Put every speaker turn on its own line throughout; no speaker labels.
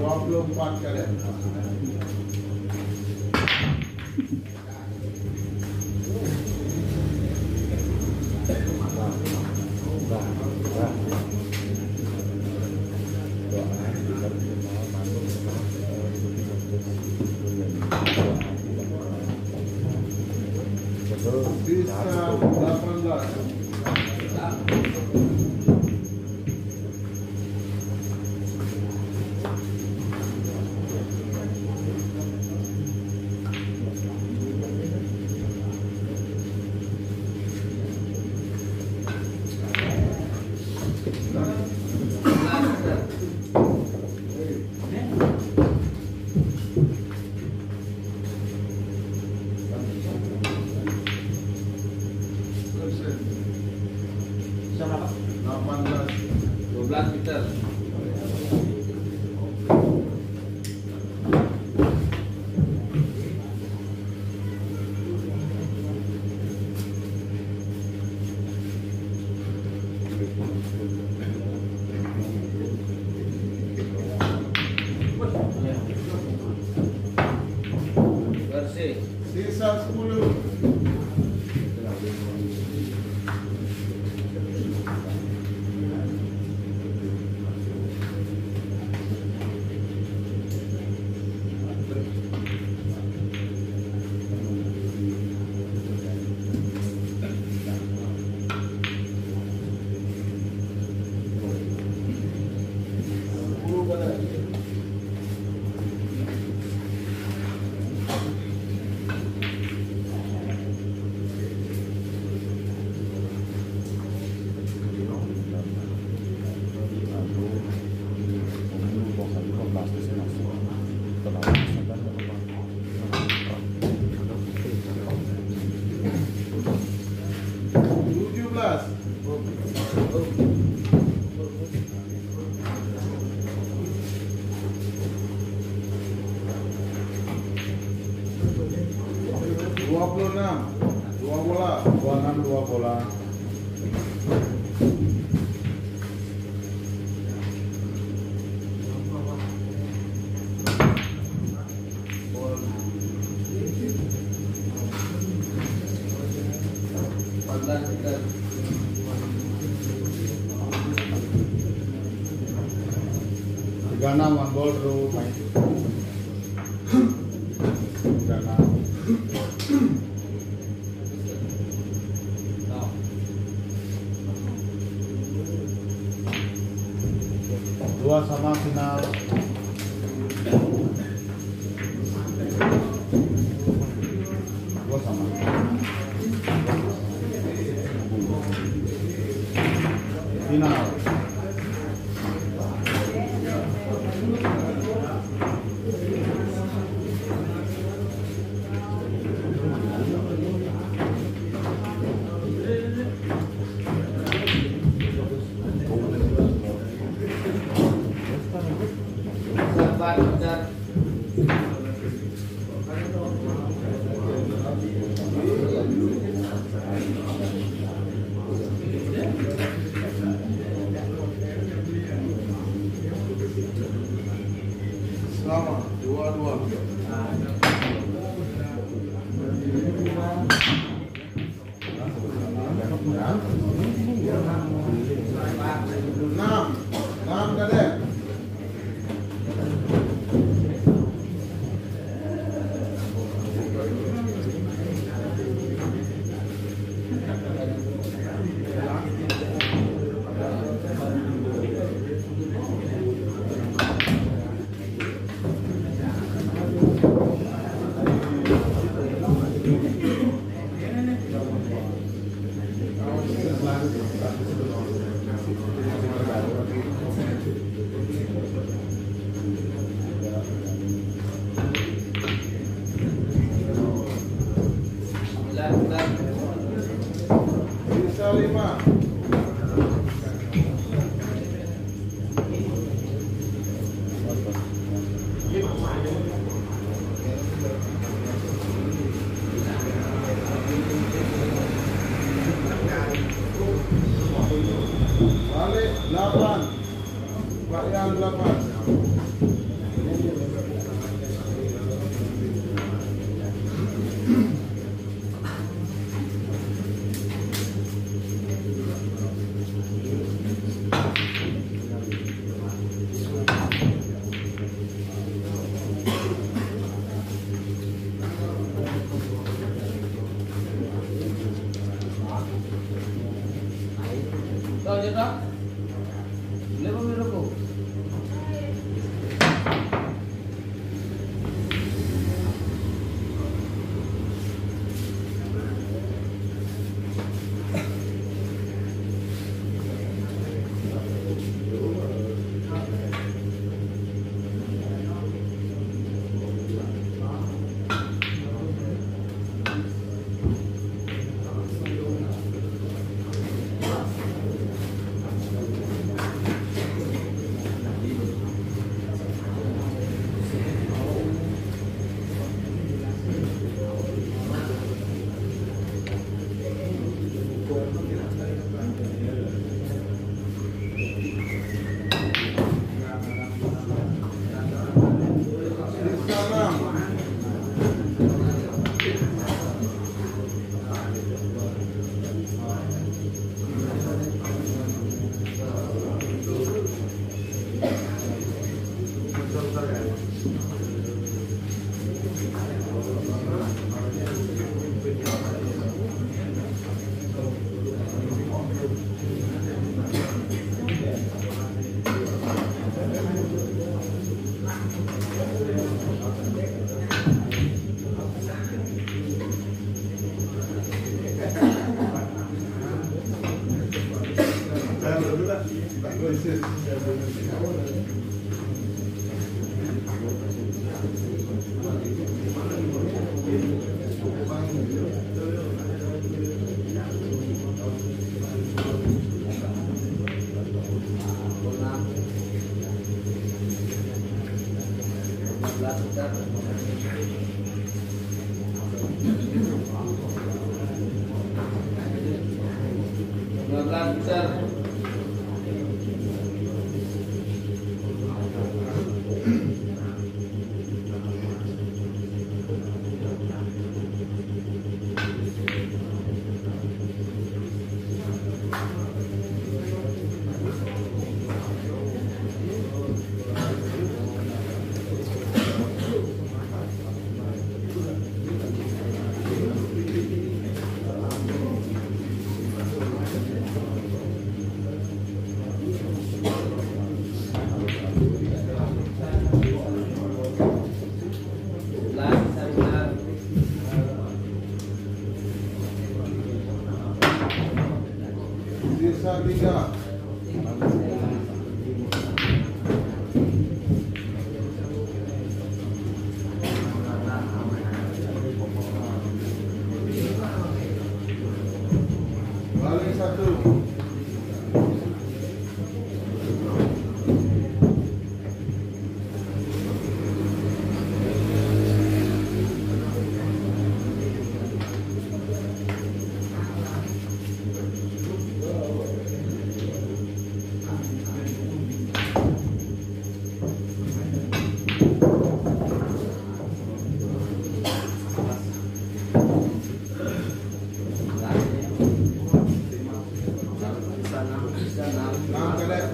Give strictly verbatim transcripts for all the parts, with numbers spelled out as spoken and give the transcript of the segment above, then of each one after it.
dua puluh empat kadet. Sisa delapan belas. delapan belas.
dua belas meter. Bersih.
Sisa sepuluh. tujuh belas. dua puluh enam. Dua bola.
dua puluh enam dua bola.
empat belas meter.
tiga puluh enam one ball through main. tiga puluh enam. Dua sama final. Dua sama. Final.
empat meter.
Sama dua dua. Enam. Enam kadet. Sisa lima. Balik delapan. Pak yang delapan.
Tahu je tak? Boleh pun minum rokok.
Sisa tiga. Balik satu. Enam kedek.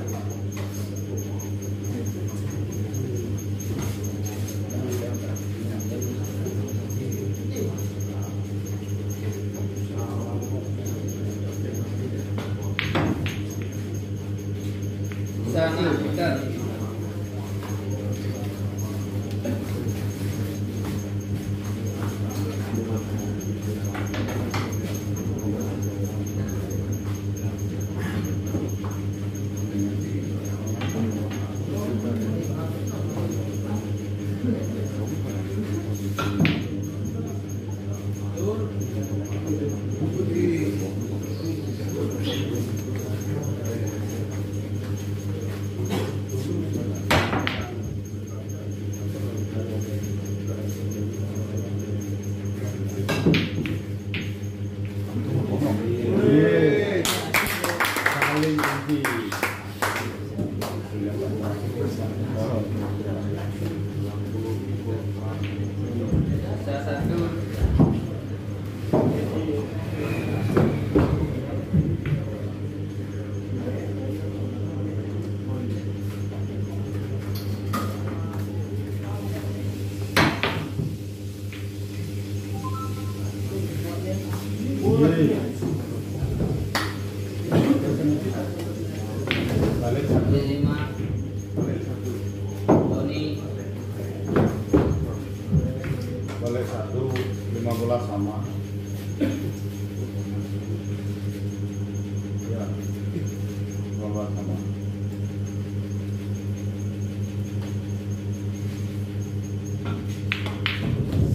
Sani, bentar.
Yeay.
Paling tinggi.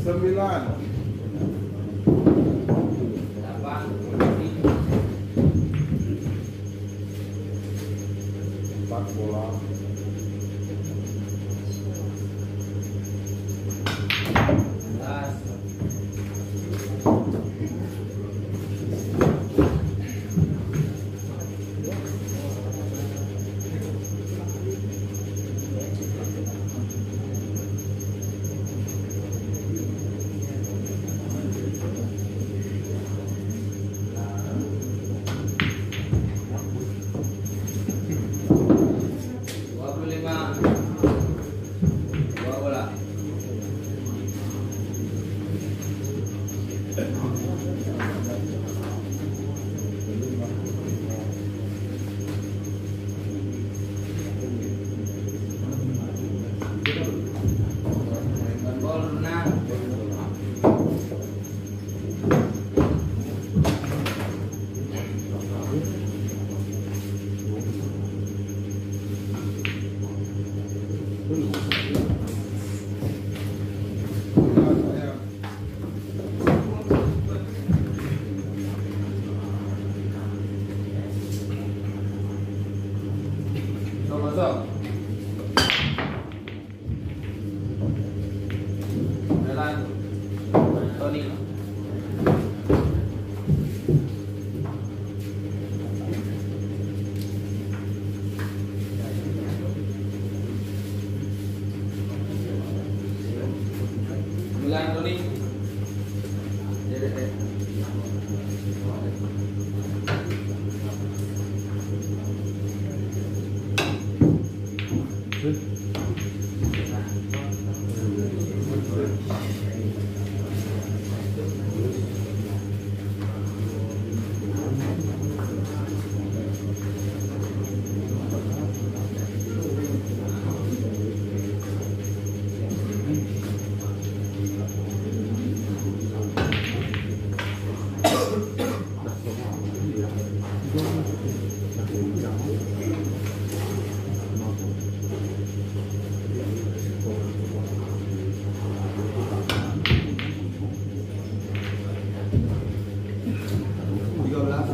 Sembilan.
Delapan.
Empat bola.
Belas. Dua puluh lima. Dua bola. Gol enam.
Belas sayang.
Kosong. Jalan. Tony. Bulan Tony. Tiga belas.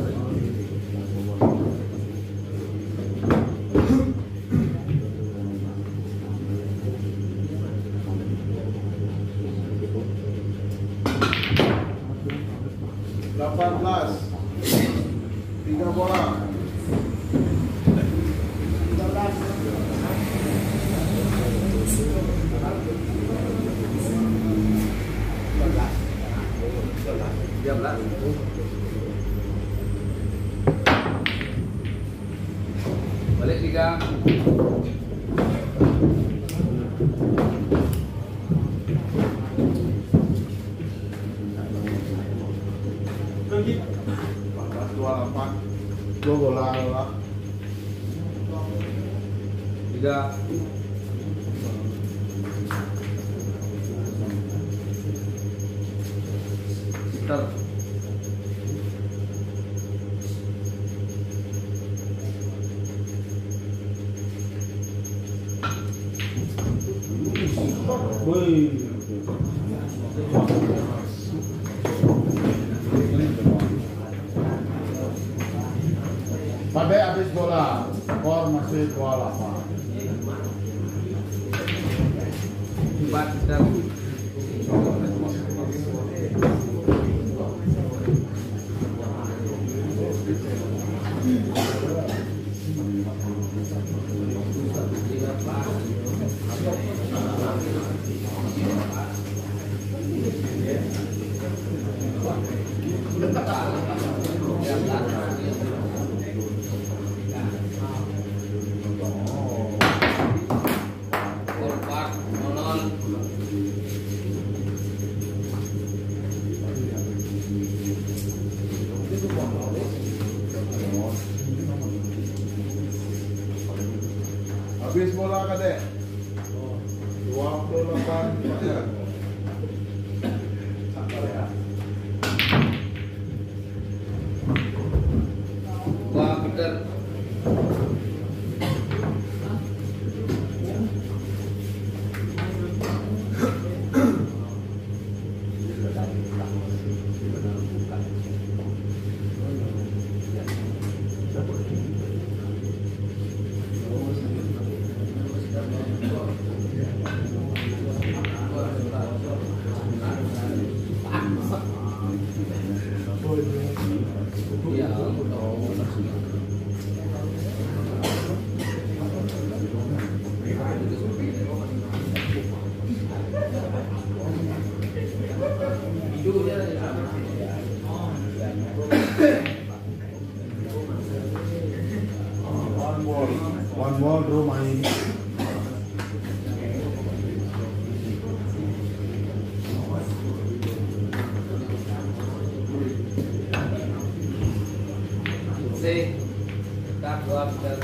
Delapan belas. Tiga bola.
Tiga belas. Balik tiga.
Empat belas dua delapan.
Dua bola.
Bola.
Tiga. Start.
Wih. Pada habis bola, skor masih dua delapan.
Empat dan
Habis bola kadek. Dua puluh delapan. Ya.
Wah, Peter. C. Tetap dua meter.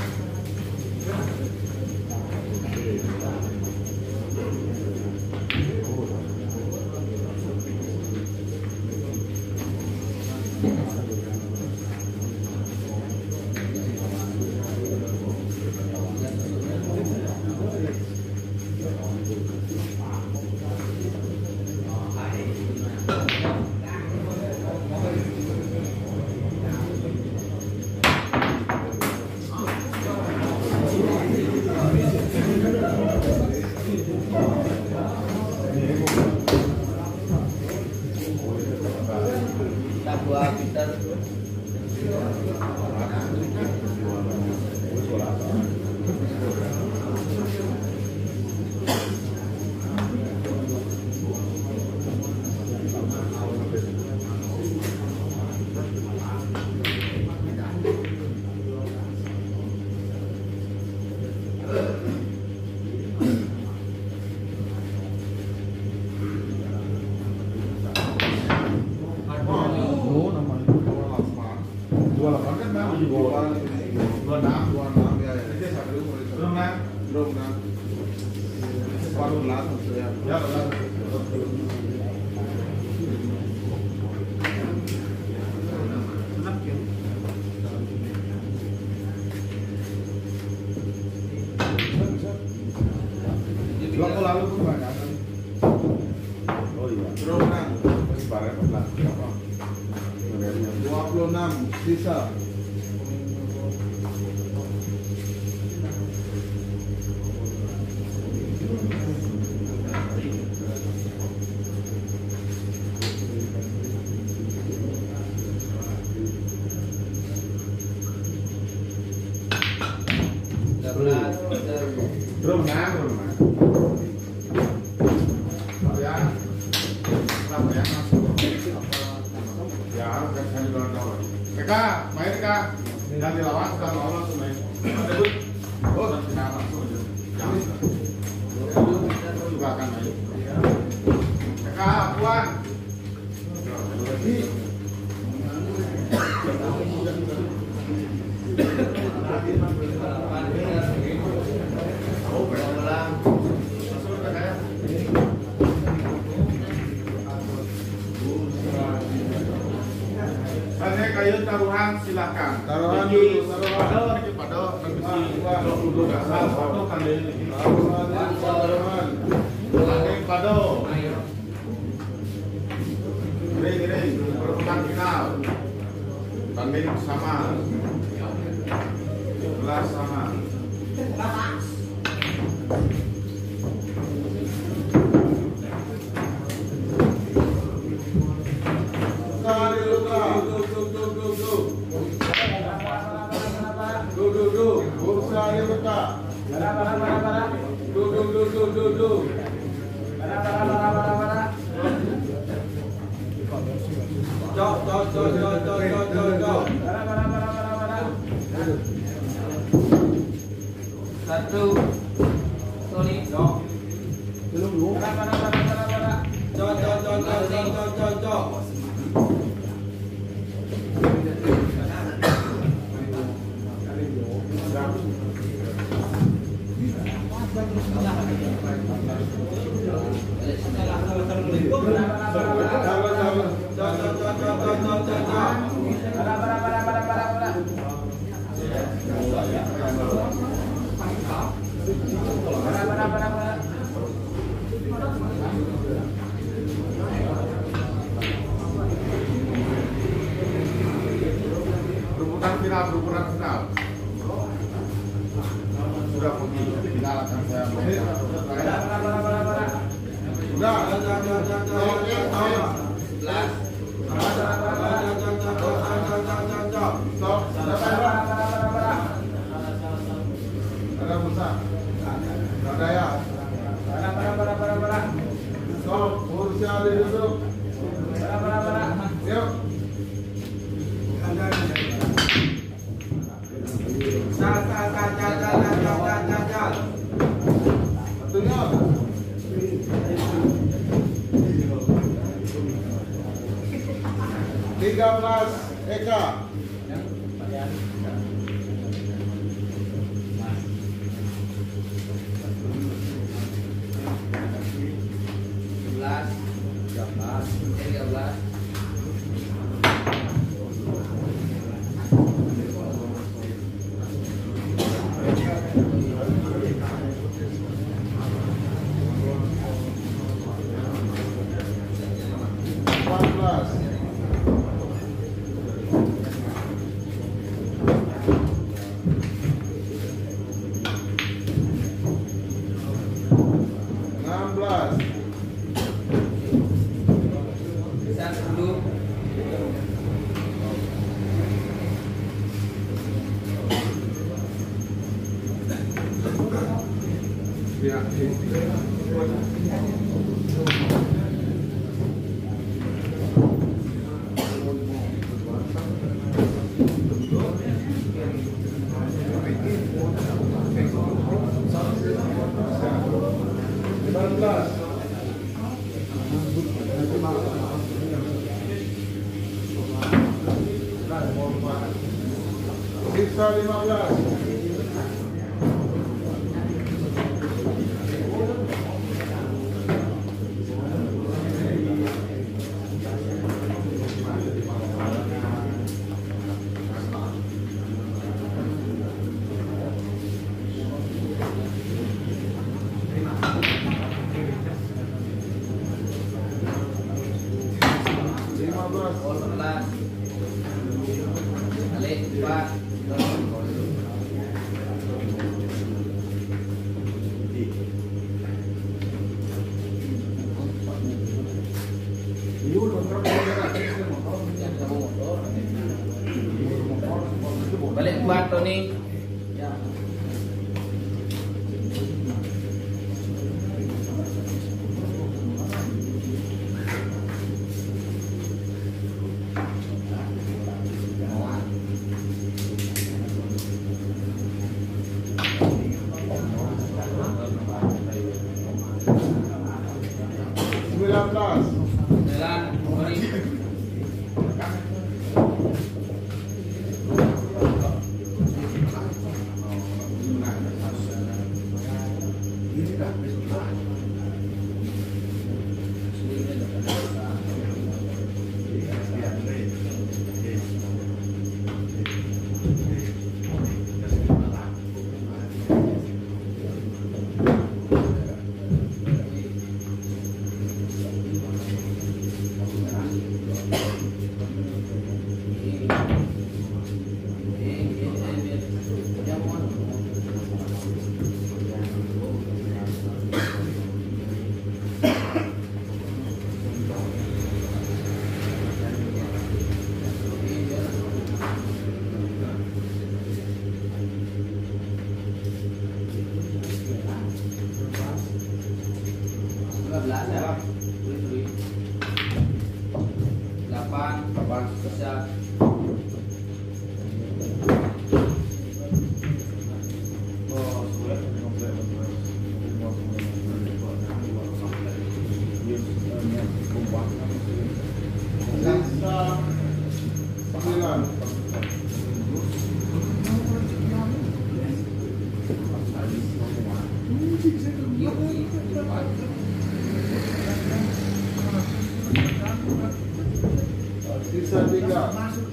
Dua meter.
dua delapan kan memang dua dua enam
dua enam ya ya. Ini satu mulai satu.
belum kan
Belum kan? Baru belas maksudnya.
ya lah dua puluh lalu pun banyak kan oh iya
Belum kan?
masih bareng lah apa
dua puluh enam sisa.
Tiga belas meter.
belum kan belum kan ya apa ya ya kan saya juga tahu kakak main kak dan dilawan sudah mau langsung main oh dan tidak langsung aja jangan juga akan main kakak puan
Delapan meter.
oh
Dua belas.
langsung kakak ya Hanya kayu taruhan silakan.
Taruhan
Niki,
dulu, taruhan.
Pado, niki pado, niki
Wah,
dua puluh dua asal, pado kali ini.
Taruhan, taruhan.
Niki pado,
Ayo.
gini gini, perebutan final. Tanding sama, gelas sama.
Sekali luka. Go, go, go, go, go. Go, go, go. Bursa di luka. Go, go, go, go, go, go. Cok, cok, cok, cok, cok, cok, cok, cok.
Satu. Tony.
Cok. Cok, cok, cok, cok, cok, cok, cok, cok.
Perebutan final, perebutan final. Sudah pergi, final akan saya main.
Udah. Oke, ayo.
Belas.
Stop. Ada Musa. Ada ya. Stop. Bursa duduk. Yuk. Ca, ca, ca, ca, ca, ca, ca, ca, ca.
tiga belas Eka.
sebelas, tiga belas,
empat belas. enam belas.
sepuluh,
Ya. empat belas. Sisa lima belas. lima belas.
sebelas, kali empat, balik empat Tony.
sembilan belas.
Sembilan, Tony. lima belas ya. delapan, delapan, bisa.
Sisa sembilan. Sisa tiga.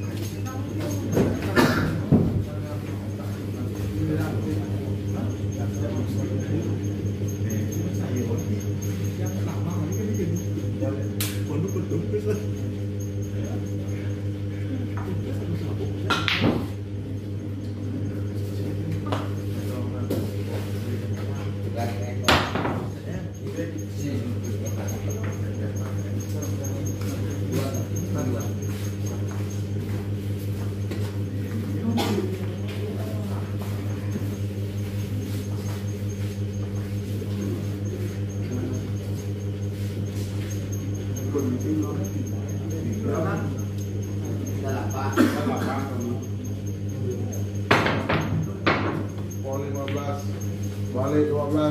Pol lima belas. Balik dua belas.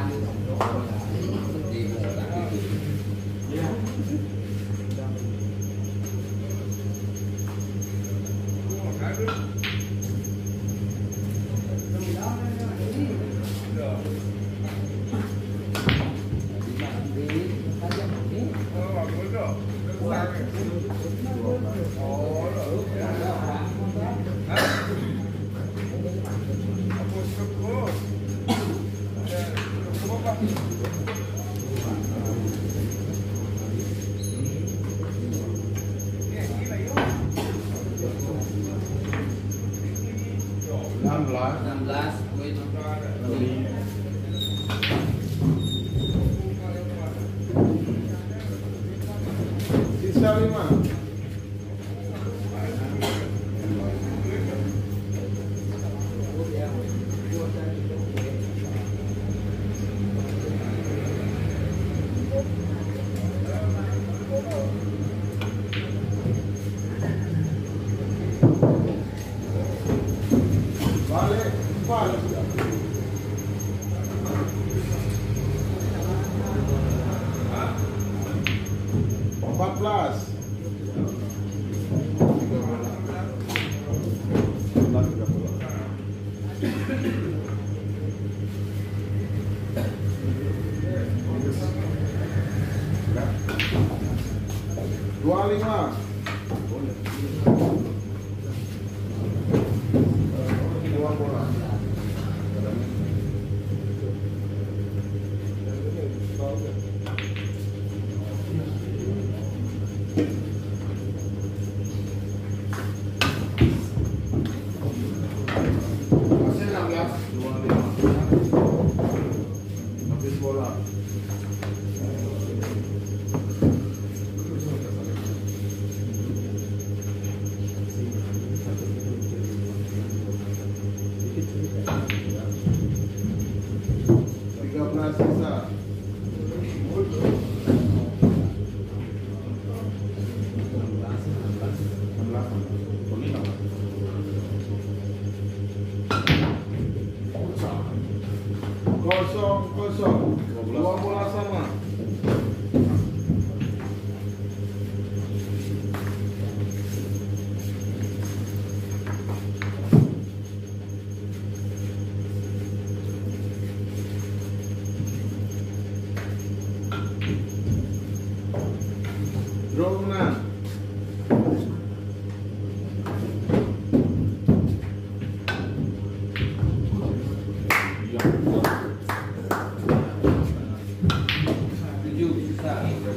Di kaki itu.
Iya. enam belas
enam belas wait.
sisa lima. Balik empat. Empat belas. Dua lima. Dua bola. Masih enam belas. Dua lima. Habis bola. Tiga belas sisa. Kosong kosong. Dua bola sama. Draw menang.
Tujuh sisa.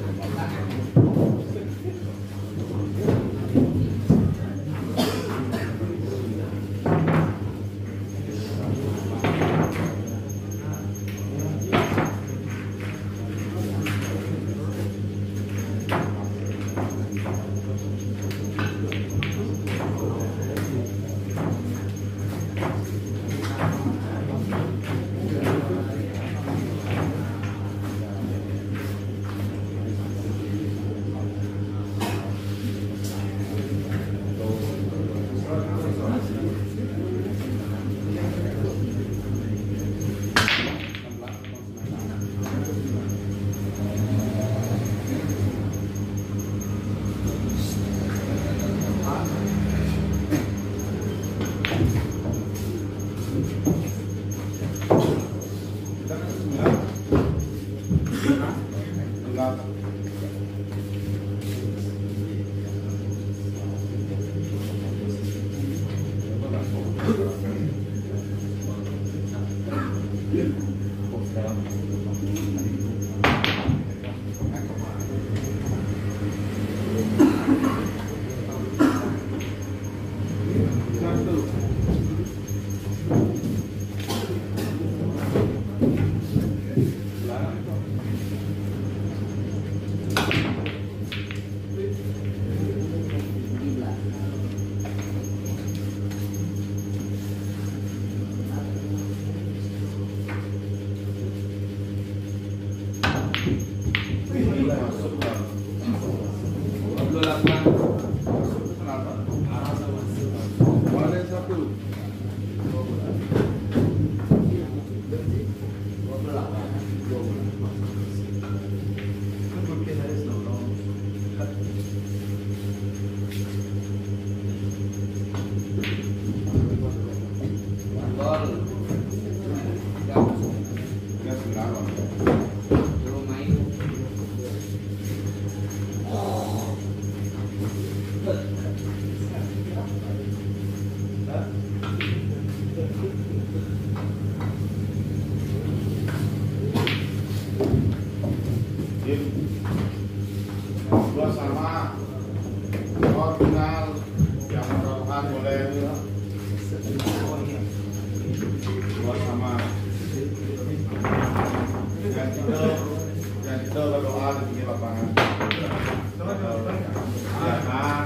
Balik satu. Gol.
Ya sembilan loh.
Suruh main.
Tim dua sama skor final yang menentukan boleh dua sama dan kita dan kita berdoa di pinggir lapangan ya kan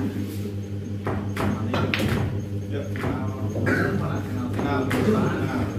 ya final final